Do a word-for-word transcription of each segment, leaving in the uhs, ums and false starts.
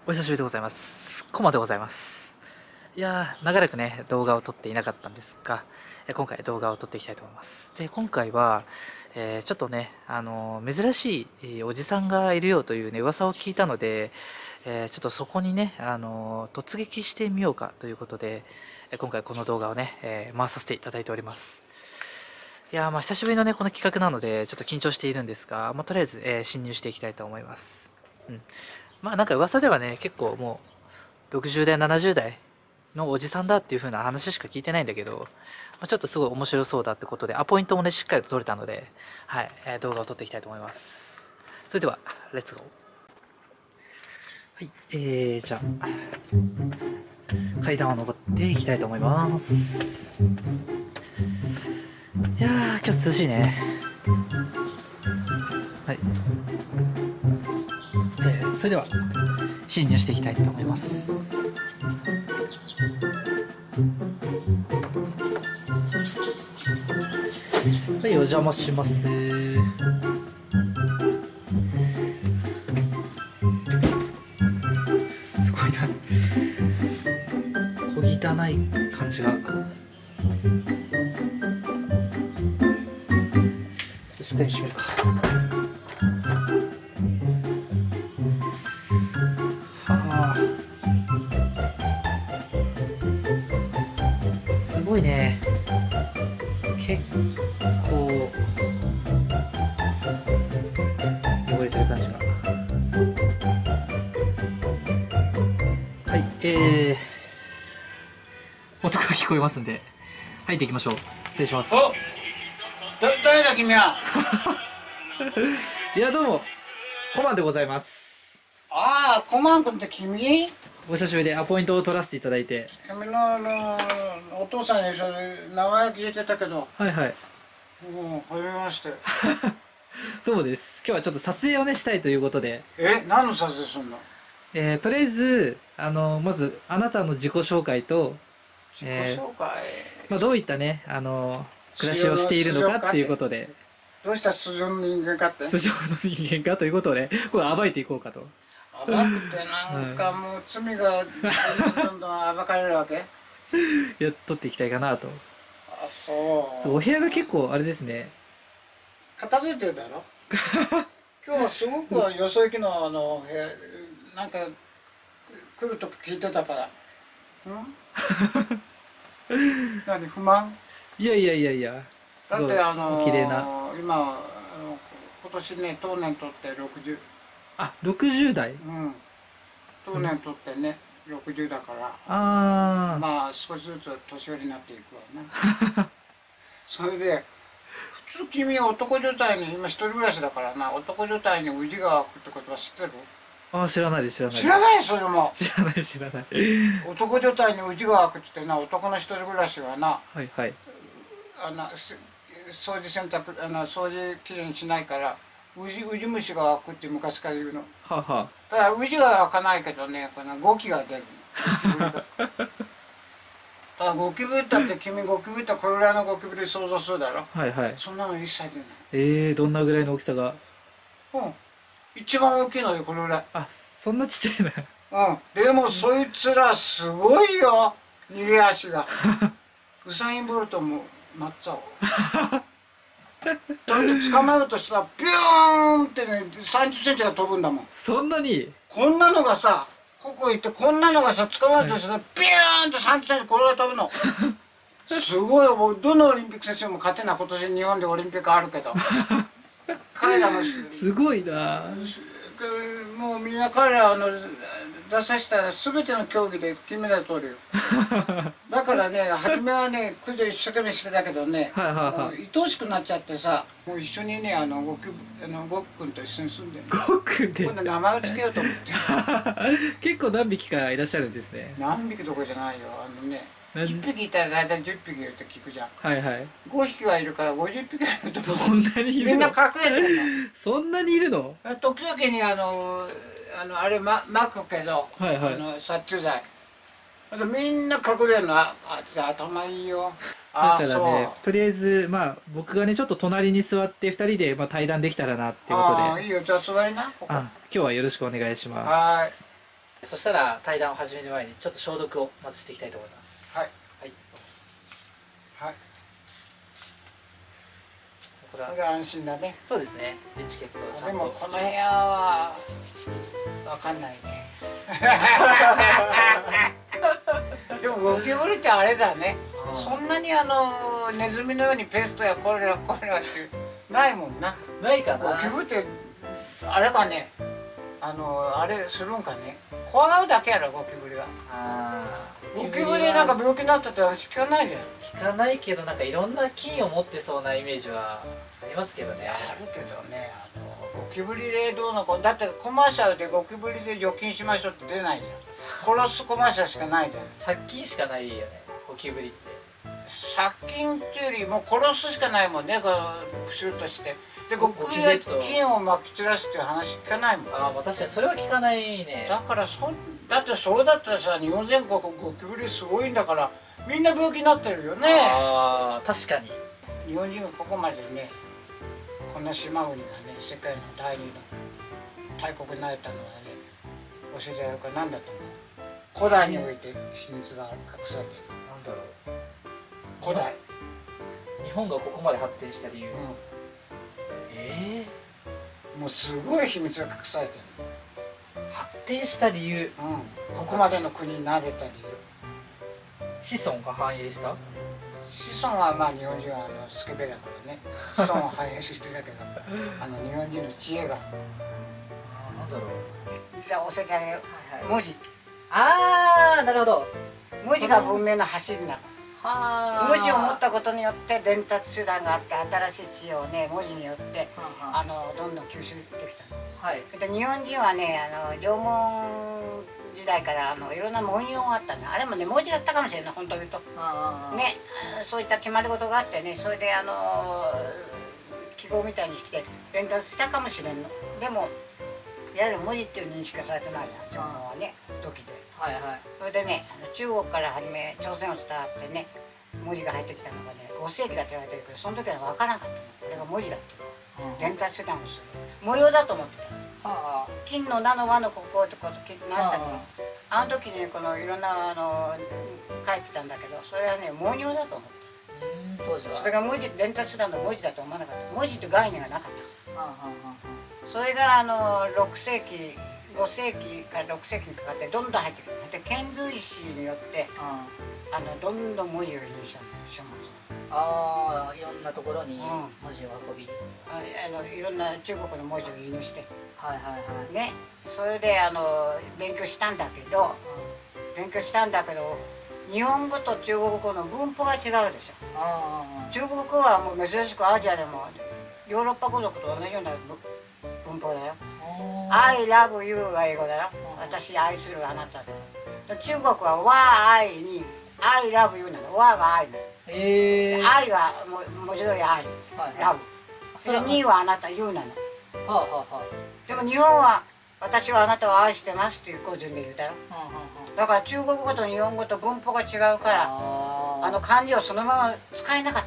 お久しぶりでございます。コマでございます。いやー、長らくね、動画を撮っていなかったんですが、え今回動画を撮っていきたいと思います。で、今回は、えーちょっとね、あのー珍しいえーおじさんがいるよというね、噂を聞いたので、えーちょっとそこにね、あのー突撃してみようかということで、え今回この動画をね、えー回させていただいております。いやー、まあ久しぶりのね、この企画なので、ちょっと緊張しているんですが、まあ、とりあえず、えー侵入していきたいと思います。うん。まあなんか噂ではね、結構もうろくじゅう代、ななじゅう代のおじさんだっていう風な話しか聞いてないんだけど、まあ、ちょっとすごい面白そうだってことで、アポイントもね、しっかりと撮れたので、はい、えー動画を撮っていきたいと思います。それでは、レッツゴー。はい、えー、じゃあ、階段を登っていきたいと思います。いやー、今日涼しいね。はい。えー、それでは、侵入していきたいと思います。はい、お邪魔します。すごいな。小汚い感じが。ちょっとしっかり閉めるか。はあ。すごいね。結構汚れてる感じが。はい、えー、音が聞こえますんで入っていきましょう。失礼します。 お、だ、誰だ君は。 いや、どうもコマンでございます。 ああ、コマン君って君？ お久しぶりでアポイントを取らせていただいて。 君のあのお父さんにそれ名前聞いてたけど、 はいはい。 もう初めまして。 どうもです。今日はちょっと撮影をねしたいということで、 え、何の撮影するの？ えー、とりあえずあのまずあなたの自己紹介と、 自己紹介。 まあ、どういったねあの暮らしをしているのかっていうことで、 どうした素性の人間かって？ 素性の人間かということで、これ暴いていこうかと。 暴くってなんかもう罪がどんどん暴かれるわけ？ いや、撮っていきたいかなと。 あ、そう。 そう、お部屋が結構あれですね。 片付いてるだろ？今日はすごくよそ行きのあの部屋なんか来ると聞いてたから。ん？何不満？ いやいやいやいや。 だってあのー、 綺麗な。 今あの今年ね当年取ってろくじゅう。 あ、ろくじゅう代。 うん。当年取ってねろくじゅうだから。 ああ。 まあ少しずつ年寄りになっていくわね。それで普通君は男女体に今一人暮らしだからな、男女体にウジが湧くってことは知ってる？ ああ、知らないです、知らないです。 知らないそれも。 知らない知らない。 男女体にウジが湧くって言ってな、男の一人暮らしはな、 はいはい。 あのす掃除洗濯あの掃除きれいにしないからウジウジ虫が湧くって昔から言うの。 はあ、はただウジが湧かないけどね、このゴキが出るの。ただゴキブリだって君ゴキブリってこれぐらいのゴキブリ想像するだろ。 あ。はいはい。 そんなの一切出ない。 ええー、どんなぐらいの大きさが。 うん。一番大きいのよこれぐらい。 あ、そんなちっちゃいな。 うん。でもそいつらすごいよ。逃げ足が。ウサイン・ボルトもなっちゃおう。だって捕まえようとしたらビューンってねさんじゅっセンチが飛ぶんだもん。 そんなに。 こんなのがさここ行ってこんなのがさ捕まえようとしたらビューンってさんじゅっセンチこれが飛ぶの。すごいよ。もうどのオリンピック選手も勝てない。今年日本でオリンピックあるけど彼らもすごいな。 もうみんな彼らの出させたら全ての競技で金メダル取るよ。だからね初めはね駆除一生懸命してたけどね、 はいはいはい、 もう愛おしくなっちゃってさ、もう一緒にねあのゴキあのゴッくんと一緒に住んでる。 ゴッくんって今度名前を付けようと思って結構何匹かいらっしゃるんですね。 何匹どころじゃないよ。あのねいっぴきいたら大体じゅっぴきいるって聞くじゃん。 はいはい。 ごひきはいるからごじゅっぴきはいると思う。 そんなにいるの？ みんな隠れてるの。 そんなにいるの？ 時々にあのあのあれま巻くけど、 はいはい、 あの殺虫剤。あとみんな隠れるの。ああいつ頭いいよ。あだからね、とりあえずまあ僕がねちょっと隣に座ってふたりでまあ対談できたらなっていうことで。 ああいいよ。じゃあ座りなここ。 あ、今日はよろしくお願いします。 はい。 そしたら対談を始める前にちょっと消毒をまずしていきたいと思います。 はいはい。 はい。 これはこれは安心だね。 そうですね。エチケットをちゃんと。 でもこの部屋はわかんないね。でもゴキブリってあれだね。 うん、 そんなにあのネズミのようにペストやコレラコレラってないもんな。 ないかな。 ゴキブリってあれかね。あのあれするんかね。怖がるだけやろゴキブリは。 あゴキブリでなんか病気になったって話聞かないじゃん。 聞かないけど、なんかいろんな菌を持ってそうなイメージはありますけどね。 あるけどね、あのゴキブリでどうのこうだってコマーシャルでゴキブリで除菌しましょうって出ないじゃん。殺すコマーシャルしかないじゃん。 殺菌しかないよね、ゴキブリって。 殺菌っていうよりもう殺すしかないもんね、このプシュッとして。でゴキブリが菌をまき散らすっていう話聞かないもん。 ああ、まあ確かにそれは聞かないね。 だからそんだってそうだったらさ、日本全国ゴキブリすごいんだからみんな病気になってるよね。 ああ、確かに。 日本人がここまでね、こんな島国がね、世界の第二の大国になれたのはね、教えてやるから何だと思う。古代において秘密が隠されてる。 なんだろう。 古代。 日本がここまで発展した理由。 うええん、もうすごい秘密が隠されてる。 発展した理由。 うん、ここまでの国になれた理由。 子孫が繁栄した。 子孫はまあ日本人はあのスケベだからね、子孫は繁栄してたけどあの日本人の知恵が。 ああ、なんだろう。 じゃあ教えてあげよう、はいはい、文字。 ああ、なるほど。 文字が文明の走りなの。 はあ。 文字を持ったことによって伝達手段があって、新しい知恵をね文字によってあのどんどん吸収できたの。はい。で日本人はね、あの縄文時代からあのいろんな文様があったね。あれもね文字だったかもしれない、本当に言うと。ね、そういった決まり事があってね、それであの記号みたいにして伝達したかもしれんの。でもいわゆる文字っていう認識がされてないじゃん、縄文はね、土器で。はいはい。それでね、あの中国からはじめ朝鮮を伝わってね、文字が入ってきたのがね、ご世紀だと言われてるけど、その時は分からなかったの。これが文字だっていうのは、伝達手段をする模様だと思ってたの。はあ、金の名の和のこことこなんだけど、あの時にこのいろんなあの書いてたんだけど、それはね文様だと思ってた。当時はそれが文字、伝達手段の文字だと思わなかった。文字って概念がなかった。はあはあはあ、それがあのろくせいきごせいきからろくせいきにかかってどんどん入ってくる。で遣隋使によってあのどんどん文字を輸入したの、書物が。ああ、いろんなところに文字を運び、うん、ああのいろんな中国の文字を輸入して、はいはいはいね、それであの勉強したんだけど、うん、勉強したんだけど日本語と中国語の文法が違うでしょ。あ中国語はもう珍しくアジアでもヨーロッパ語族と同じような文法だよ。I love you が英語だよ。私愛するあなただよ。中国は和愛に I love you なの。和が愛なの。えー、愛が文字通り愛、はい、ラブ。それにはあなた you なの。はあはあはあ、でも日本は私はあなたを愛してますっていう語順で言うだろ。はあはあ、だから中国語と日本語と文法が違うからああの漢字をそのまま使えなかった。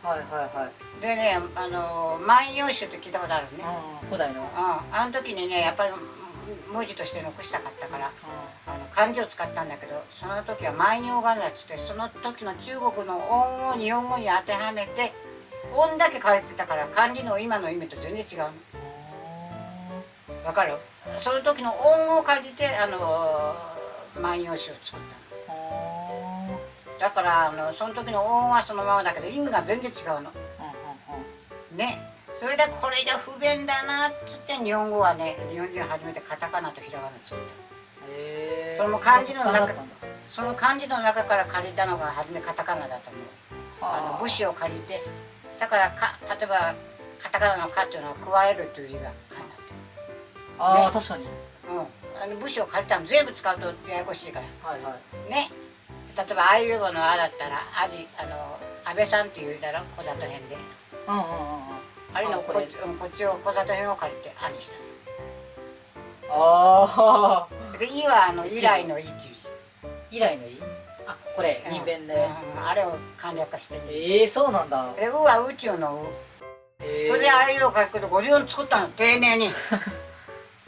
はいはいはい。でね、あの「万葉集」って聞いたことあるね。古代の。うん、あの時にねやっぱり文字として残したかったからあの漢字を使ったんだけど、その時は万葉仮名っつってその時の中国の音を日本語に当てはめて音だけ変えてたから漢字の今の意味と全然違うの。わかる？その時の音を借りてあの万葉集を作ったの。だからあのその時の音はそのままだけど意味が全然違うの。ね、それでこれじゃ不便だなっつって日本語はね、日本人初めてカタカナとひらがな作った。へえ。それも漢字の中、その漢字の中から借りたのが初めカタカナだと思う。あの武士を借りて、だからか例えばカタカナの「か」っていうのは加えるという字が「か」になってる。ああ、ね、確かに。うん、あの武士を借りたの全部使うとややこしいから。はいはい。ね、例えばあいうえおの「あ」だったら「あじ」あの安倍さんっていうだろ、小里編で。うんうんうんうん。あれのこっち、うん、こっちを小里編を借りて「あ」にした。ああ。で「い」はあの「以来のい」っていう字。以来のい？あ、これ人弁で、うんうん、あれを簡略化して「い」。ええー、そうなんだ。で「う」は宇宙の「う」。えー、それであいうえお書くとごじゅうよん作ったの、丁寧に。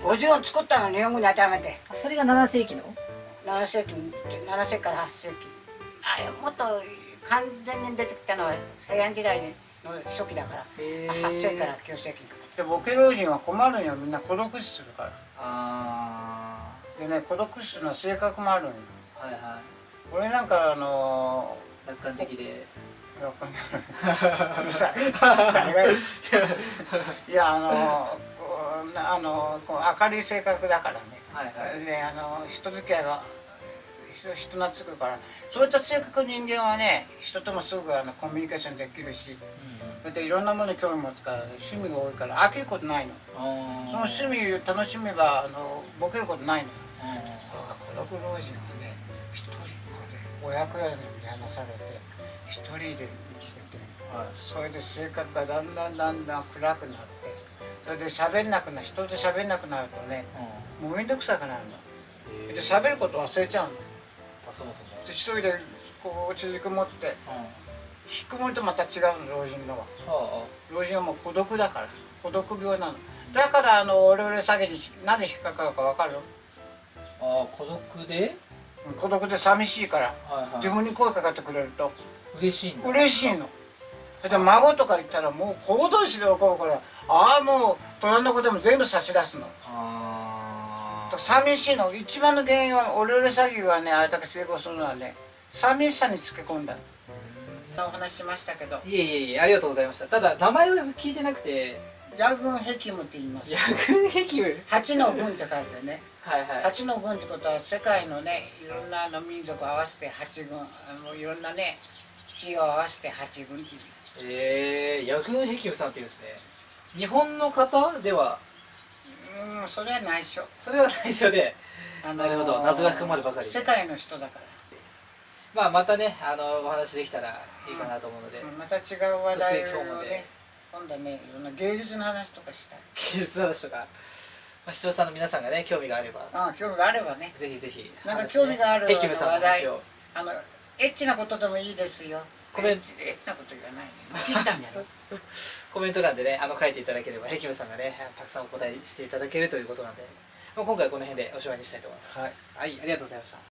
おじを作ったの日本語に当てはめて。 あ、それがなな世紀の。 なな世紀、なな世紀からはち世紀。あ、もっと完全に出てきたのは平安時代の初期だから、 へーはっ世紀からきゅう世紀にかけて。でボケ老人は困るんよ、みんな孤独死するから。 あでね、孤独死するのは性格もあるんよ。 あ、はいは俺なんかあのい。楽観的で。 ー、わかんない。うるさい。誰が言う。いや、あのー、こうあのー、こう明るい性格だからね。 はいはい。 で、あのー、人付き合いが人人懐っこいから、そういった性格の人間はね、人ともすぐあのコミュニケーションできるし、それでいろんなものに興味持つから趣味が多いから飽きることないの。 うん、 その趣味を楽しめばあのボケることないの。とうん、 ころが孤独老人はね、一人っ子で親子屋に見放されて一人で生きてて、 はい、 それで性格がだんだんだんだん暗くなって、それで喋んなくな人と喋んなくなるとね、もう面倒くさくなるの。で喋ること忘れちゃうの。 あ、そもそも。 で一人でこう縮こもって、 うん、 引きこもりとまた違うの、老人のは。 あ老人はもう孤独だから、孤独病なの。だからあのオレオレ詐欺になぜ引っかかるか分かるよ。 あ、あ、孤独で。 孤独で寂しいから、 はいはい。 自分に声かかってくれると嬉しいんだ。 嬉しいの。で孫とか言ったらもう小同士で怒るから、ああもう隣の子でも全部差し出すの。 ああ。 寂しいの。一番の原因はオレオレ詐欺がね、あれだけ成功するのはね、寂しさにつけ込んだの。お話ししましたけど、 いえいえいえ、ありがとうございました。ただ名前を聞いてなくて。 夜軍壁務って言います。 夜軍壁務。 八の軍って書いてね。 はいはい。 八の軍ってことは世界のね、いろんなの民族を合わせて八軍、あのいろんなね地を合わせて八軍っていう。 ええー、夜軍壁務さんっていうんですね。日本の方では。 うん、それは内緒。 それは内緒で。 あのー、 なるほど、謎が含まるばかり。 世界の人だから。 まあまたね、あのお話できたらいいかなと思うので、 うん、また違う話題今日までをね、今度はね、いろんな芸術の話とかしたい。 技術の話とか、まあ、視聴者の皆さんがね興味があれば、 ああ、興味があればね、 ぜひぜひ、 なんか興味があるヘキムさんの話を、 あのエッチなことでもいいですよ。 コメントエッチなこと言わないね。切ったんやろ。 コメント欄でねあの書いていただければヘキムさんがねたくさんお答えしていただけるということなんで、まあ、今回はこの辺でおしまいにしたいと思います。はい、はい、ありがとうございました。